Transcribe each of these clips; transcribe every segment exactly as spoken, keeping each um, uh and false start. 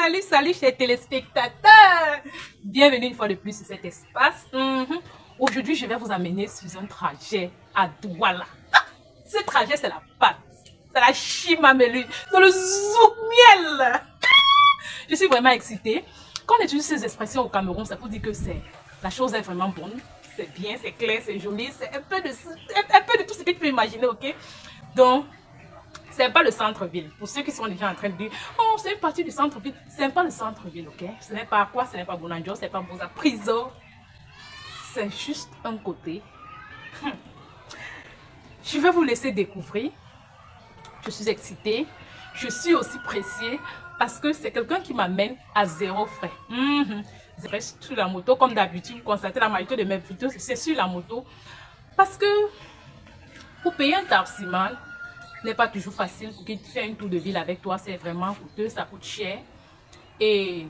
Salut, salut chers téléspectateurs. Bienvenue une fois de plus sur cet espace. Mm-hmm. Aujourd'hui, je vais vous amener sur un trajet à Douala. Ce trajet, c'est la pâte. C'est la chimamelu. C'est le zouk miel. Je suis vraiment excitée. Quand on utilise ces expressions au Cameroun, ça vous dit que c'est la chose est vraiment bonne. C'est bien, c'est clair, c'est joli. C'est un peu de, un peu de tout ce que tu peux imaginer, ok? Donc, c'est pas le centre-ville. Pour ceux qui sont déjà en train de dire, oh, c'est une partie du centre-ville. C'est pas le centre-ville, ok? Ce n'est pas quoi? Ce n'est pas Bonanjo, ce n'est pas Boza Prison. C'est juste un côté. Hum. Je vais vous laisser découvrir. Je suis excitée. Je suis aussi pressée parce que c'est quelqu'un qui m'amène à zéro frais. Mm-hmm. Je reste sur la moto, comme d'habitude. Vous constatez la majorité de mes vidéos, c'est sur la moto. Parce que pour payer un taximan, n'est pas toujours facile pour qu'il fasse une tour de ville avec toi, c'est vraiment coûteux, ça coûte cher. Et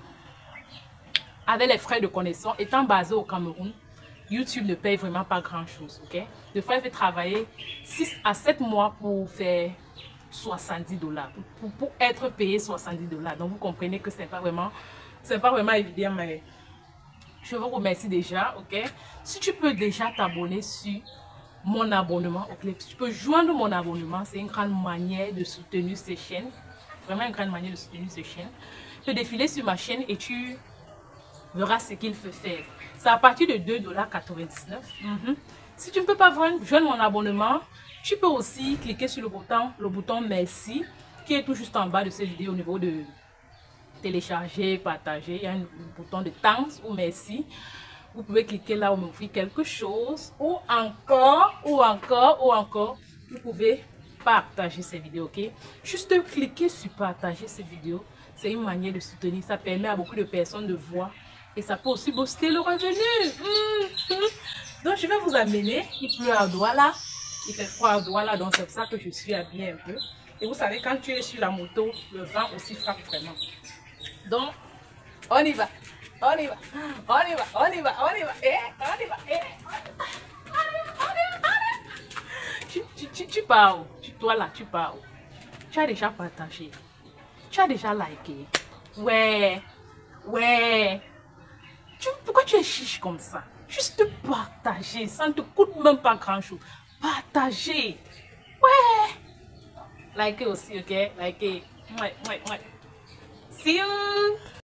avec les frais de connexion, étant basé au Cameroun, YouTube ne paye vraiment pas grand chose, ok? Des fois, il fait travailler six à sept mois pour faire soixante-dix dollars, pour, pour être payé soixante-dix dollars. Donc, vous comprenez que c'est pas vraiment, c'est pas vraiment évident, mais je vous remercie déjà, ok? Si tu peux déjà t'abonner sur mon abonnement, ok, tu peux joindre mon abonnement, c'est une grande manière de soutenir ces chaînes, vraiment une grande manière de soutenir ces chaînes. Tu peux défiler sur ma chaîne et tu verras ce qu'il faut faire. C'est à partir de deux dollars quatre-vingt-dix-neuf. Mm-hmm. Si tu ne peux pas joindre mon abonnement, tu peux aussi cliquer sur le bouton, le bouton merci, qui est tout juste en bas de cette vidéo au niveau de télécharger, partager. Il y a un bouton de thanks ou merci. Vous pouvez cliquer là où m'offrir quelque chose, ou encore, ou encore, ou encore, vous pouvez partager ces vidéos, ok? Juste cliquer sur partager ces vidéos, c'est une manière de soutenir, ça permet à beaucoup de personnes de voir, et ça peut aussi booster le revenu. Mmh. Donc je vais vous amener, il pleut à Douala, il fait froid à Douala, donc c'est pour ça que je suis habillée un peu. Et vous savez, quand tu es sur la moto, le vent aussi frappe vraiment. Donc, on y va. On y va, on y va, on y va, on y va, eh, on y va, eh, on y va, on y va, tu, tu, tu, tu pars où? Tu, toi là, tu pars où? Tu as déjà partagé, tu as déjà liké, ouais, ouais, tu, pourquoi tu es chiche comme ça? Juste partager, ça ne te coûte même pas grand chose, partager, ouais, liker aussi, ok, liker, ouais, ouais, ouais, see you.